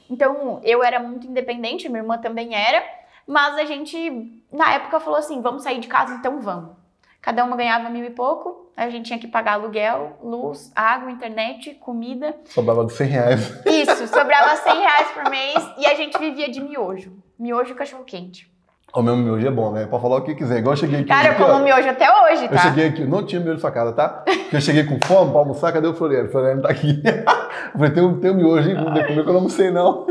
Então, eu era muito independente, minha irmã também era, mas a gente, na época, falou assim, vamos sair de casa, então vamos. Cada uma ganhava 1.000 e pouco, a gente tinha que pagar aluguel, luz, água, internet, comida. Sobrava de R$100. Isso, sobrava R$100 por mês e a gente vivia de miojo. Miojo e cachorro-quente. O meu miojo é bom, né? Pode falar o que quiser. Igual eu cheguei aqui... Cara, eu como miojo até hoje, tá? Eu cheguei aqui, não tinha miojo na sua casa, tá? Porque eu cheguei com fome pra almoçar, cadê o Floriano? O Floriano tá aqui. Eu falei, tem um miojo aí, vamos comer que eu não almocei, não.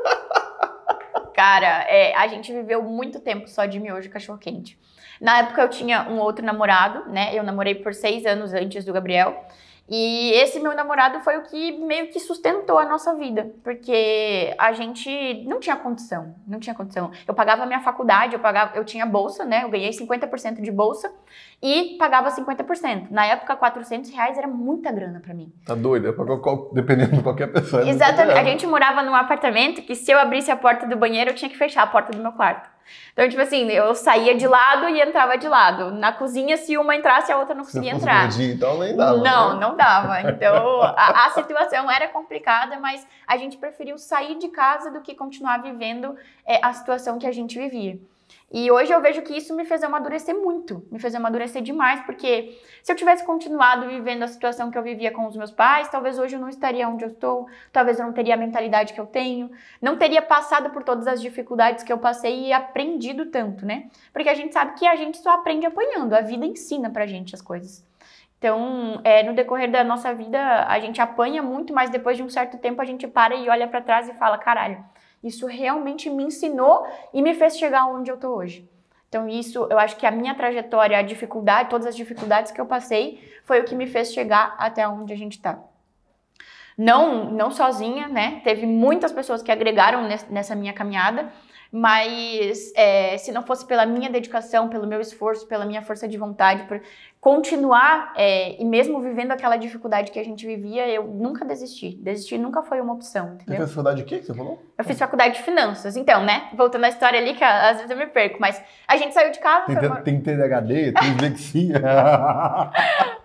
Cara, a gente viveu muito tempo só de miojo e cachorro-quente. Na época eu tinha um outro namorado, né? Eu namorei por 6 anos antes do Gabriel. E esse meu namorado foi o que meio que sustentou a nossa vida, porque a gente não tinha condição, não tinha condição. Eu pagava a minha faculdade, eu tinha bolsa, né? Eu ganhei 50% de bolsa e pagava 50%. Na época, R$400 era muita grana pra mim. Tá doido? Dependendo de qualquer pessoa. Exatamente. A gente morava num apartamento que se eu abrisse a porta do banheiro, eu tinha que fechar a porta do meu quarto. Então, tipo assim, eu saía de lado e entrava de lado. Na cozinha, se uma entrasse, a outra não conseguia entrar. Gordinho, então nem dava. Não, né? não dava. Então, a situação era complicada, mas a gente preferiu sair de casa do que continuar vivendo a situação que a gente vivia. E hoje eu vejo que isso me fez amadurecer muito, me fez amadurecer demais, porque se eu tivesse continuado vivendo a situação que eu vivia com os meus pais, talvez hoje eu não estaria onde eu estou, talvez eu não teria a mentalidade que eu tenho, não teria passado por todas as dificuldades que eu passei e aprendido tanto, né? Porque a gente sabe que a gente só aprende apanhando, a vida ensina pra gente as coisas. Então, no decorrer da nossa vida, a gente apanha muito, mas depois de um certo tempo a gente para e olha pra trás e fala, caralho, isso realmente me ensinou e me fez chegar onde eu tô hoje. Então isso, eu acho que a minha trajetória, a dificuldade, todas as dificuldades que eu passei, foi o que me fez chegar até onde a gente tá. Não sozinha, né? Teve muitas pessoas que agregaram nessa minha caminhada, mas se não fosse pela minha dedicação, pelo meu esforço, pela minha força de vontade, por continuar e mesmo vivendo aquela dificuldade que a gente vivia, eu nunca desisti. Desistir nunca foi uma opção, entendeu? Você fez faculdade de quê que você falou? Eu fiz faculdade de finanças. Então, né? Voltando à história ali, que às vezes eu me perco, mas a gente saiu de casa... Tem TDAHD, tem dislexia.